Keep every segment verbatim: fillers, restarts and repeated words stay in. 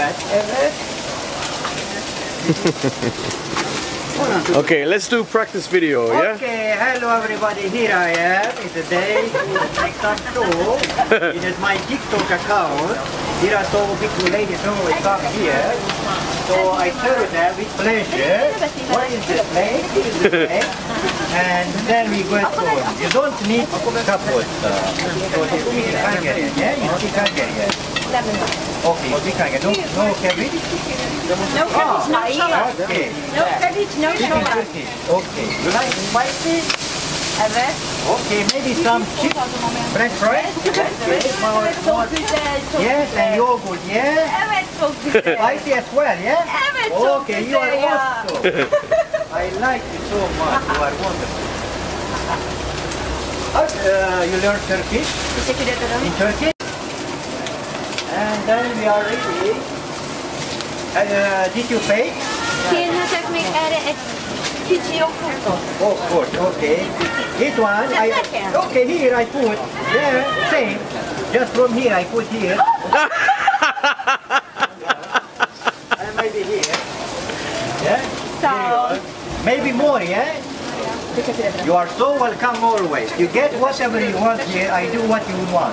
that ever. Okay, let's do practice video, yeah? Okay, hello everybody, here I am today to make some show. It is my TikTok account. Here are so beautiful ladies who will come here. So I serve them with pleasure. What is the plate? This is the plate. And then we go to, you don't need couples. Uh, so you speak Hungarian, yeah? You speak Hungarian. Okay, you speak Hungarian. No, no cabbage? No cabbage, no salad. Okay. No cabbage, no salad. Okay. You like spicy? Evet. Okay, maybe some chips, French fries? Okay. More, more. Yes, and yogurt, yeah? Evet, çok güzel. Spicy as well, yeah? Evet, çok Okay, you are güzel ya. also. I like you so much, you are wonderful. Uh, you learn Turkish? Teşekkür ederim. In Turkey? And then we are ready. Uh, did you pay? Kérhetek még erre egy kicsi joghurtot? Of course, okay. This one, I, okay, here I put, there, same. Just from here I put here. And maybe here. Yeah? So, maybe more, yeah? You are so welcome always. You get whatever you want here, I do what you want.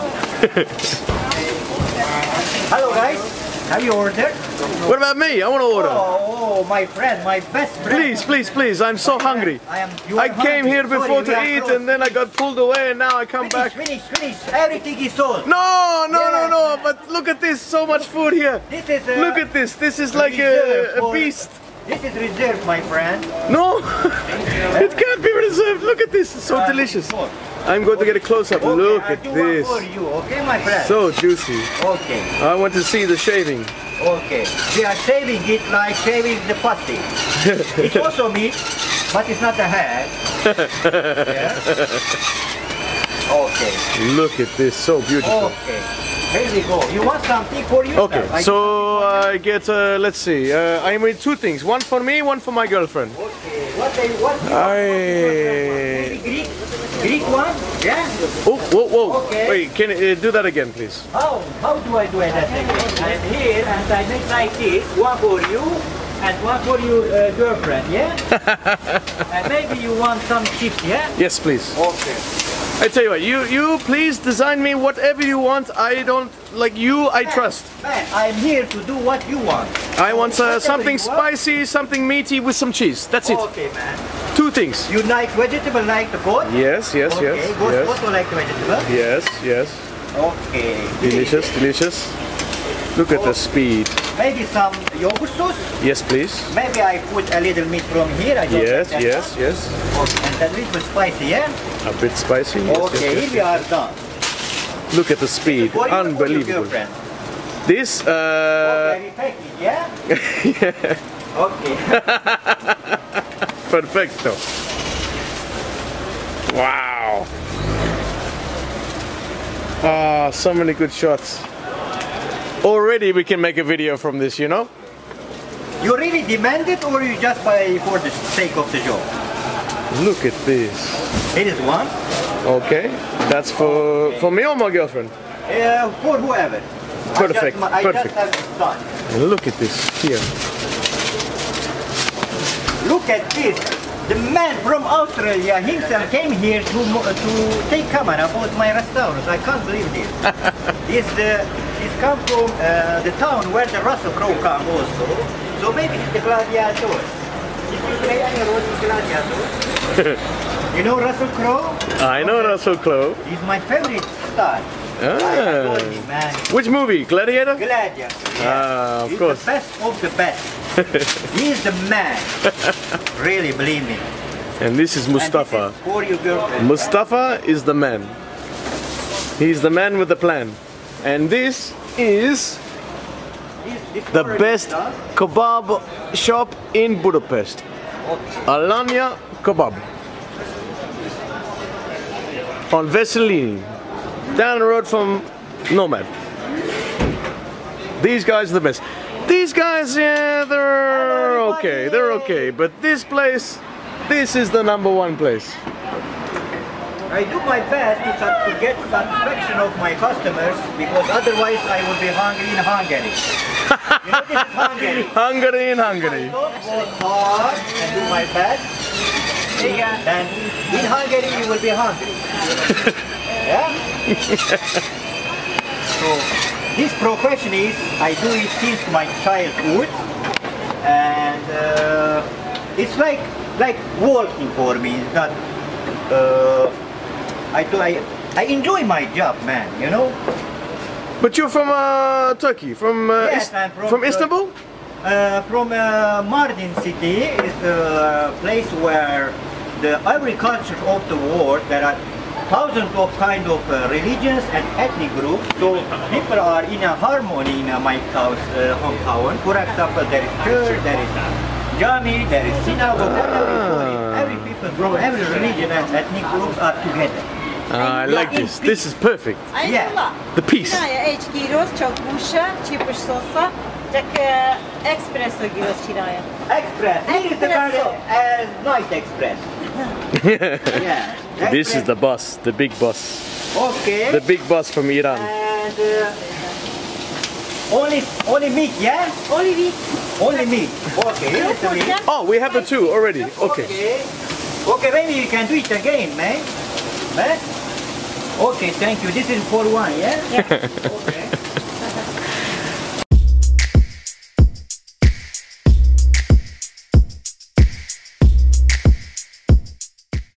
Hello guys, have you ordered? What about me? I want to order. Oh, oh, my friend, my best friend. Please, please, please, I'm so hungry. I am. You I are came hungry. here before Sorry, to we are eat closed. and then I got pulled away and now I come Finish, back. finish, finish. Everything is sold. No, no, no, Yeah. no, but look at this, so much food here. This is a, Look at this, this is like reserve a, a for- beast. This is reserved, my friend. No, it can't be reserved. Look at this, it's so Uh, delicious. for- I'm going to get a close-up. Okay, Look I at do this. one for you, okay, my friend? So juicy. Okay, I want to see the shaving. okay. We are shaving it like shaving the pussy. It's also meat, but it's not the head. Yeah? Okay, Look at this, so beautiful. okay. Here we go. You want something for you? Okay, I so I get, uh, let's see, uh, I made two things. One for me, one for my girlfriend. Okay, what they what you I... Maybe Greek? Greek one? Yeah? Oh, whoa, whoa. Okay. Wait, can you uh, do that again, please? How? How do I do it that again? I'm here and I make like this, one for you and one for your uh, girlfriend, yeah? And maybe you want some chips, yeah? Yes, please. Okay. I tell you what, you, you please design me whatever you want. I don't, like you, I trust. Man, I'm here to do what you want. I want uh, Whatever something you want. spicy, something meaty with some cheese. That's it. Okay, man. Two things. You like vegetable like the goat? Yes, yes, Okay, yes, goat yes. also like vegetable? Yes, yes. Okay. Delicious, delicious. Look at the speed. Maybe some yogurt sauce? Yes, please. Maybe I put a little meat from here. I don't Yes, like that yes, one. yes. Okay, and a little spicy, yeah? A bit spicy. Yes, Okay, yes, here yes, we yes. are done. Look at the speed. For you or your Unbelievable. girlfriend? This, uh... Okay, we take it, yeah? Okay. Perfecto. Wow. Ah, so many good shots. Already we can make a video from this, you know? You really demand it or you just buy for the sake of the job? Look at this. It is one. Okay. That's for for me or my girlfriend? Uh, for whoever. Perfect, I just, I perfect. just have it done. And look at this here. Look at this. The man from Australia himself came here to mo- to take camera about my restaurant. I can't believe this. It's the it's come from uh, the town where the Russell Crowe come also. So maybe it's the gladiators. Did you play any role in gladiators? You know Russell Crowe? I know Russell Crowe. He's my favorite star. I adore Ah. him, man. Which movie? Gladiator? Gladiator. Ah, of He's course. the best of the best. He's the man. Really, believe me. And this is Mustafa. And this is for your girlfriend. Mustafa is the man. He's the man with the plan. And this is This- this the already best done. kebab shop in Budapest. Okay. Alanya Kebab. On Wesselinyi. Down the road from Nomad. These guys are the best. These guys, yeah, they're okay. They're okay. But this place, this is the number one place. I do my best to, sat- to get satisfaction of my customers because otherwise I would be hungry in Hungary. You know this is Hungary. Hungary in Hungary. I don't work hard and do my best. Then in Hungary you will be hungry. Yeah? So this profession is, I do it since my childhood, and uh, it's like like walking for me. It's not. Uh, I do. I I enjoy my job, man. You know. But you're from uh, Turkey, from uh, Yes, Is- I'm from from Tur- Istanbul? Uh, from uh, Mardin city is the place where the agriculture of the world. There are thousands of kind of uh, religions and ethnic groups. So people are in a harmony in uh, my house, uh, hometown. For example, there is church, there is jami, there is synagogue. Ah. Every people from every religion and ethnic groups are together. Ah, I like this. This is perfect. Yeah. The peace. Hinaje egy gyros, csak busa, csípus szósza, csak uh, espresso gyros csinálja. Express. Here is the very uh, nice express. Yeah. This is Express. the boss, the big boss. Okay. The big boss from Iran. And uh, only only meat, yeah? Only meat. Only meat. Okay, here's the meat. Oh, we have the two already. Okay. Okay. Okay, maybe you can do it again, man. Man? Okay, thank you. This is for one, yeah? Yeah.